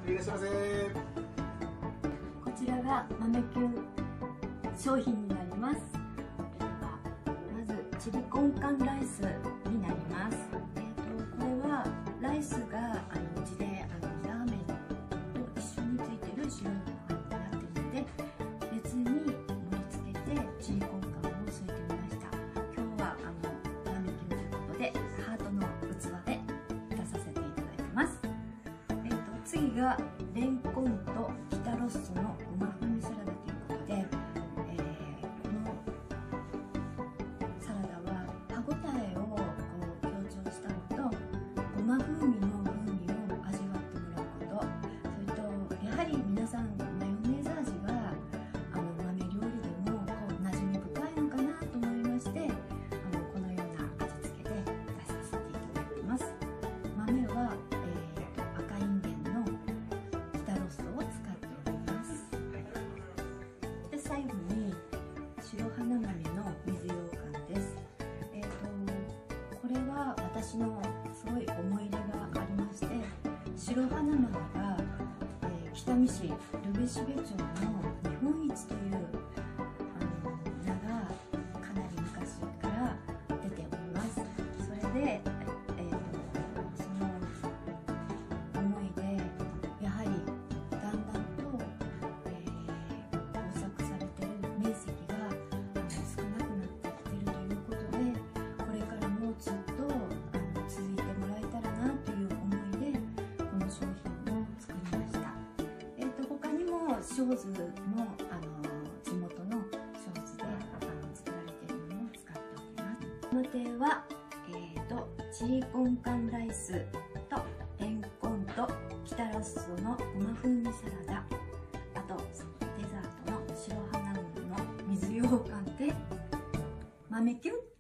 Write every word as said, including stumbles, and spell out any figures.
いらっしゃいませ。 こちらが豆キュン商品になります。まずチリコンカンライスになります。えー、とこれはライスがあのうちであのラーメンと一緒についてる白いご飯になっているので、別に盛り付けてチリコンカンを添えてみました。今日はあの豆キュンということでハートの器で出させていただいてます。えー、と次がレンコンとキタロッソのごま風味サラダということで、えー、このサラダは歯ごたえをこう強調したのと、ごま風味の風味を味わってもらうこと、それとやはり皆さんマヨネーズ味があの豆料理でもこう馴染み深いのかなと思いまして、あのこのような味付けで出させていただきます。豆は、えー、と赤いんげんのキタロッソを使っております。で最後に白花豆の水羊羹です。えー、とこれは私のすごい思い入れがありまして、白花豆が、えー、北見市留辺蘂町の日本一というあの名がかなり昔から出ております。それで、えー、とその思いでやはりだんだんと、えー、耕作されてる面積があの少なくなってきてるということで、これからもずっとあの続いてもらえたらなという思いでこの商品を作りました。えー、と他にもショーズもあの地元のショーズであの作られているものを使っております。この手は、えー、とチリコンカンライスとレンコンとキタロッソのごま風味サラダ、あとデザートの白花豆の水羊羹で豆キュン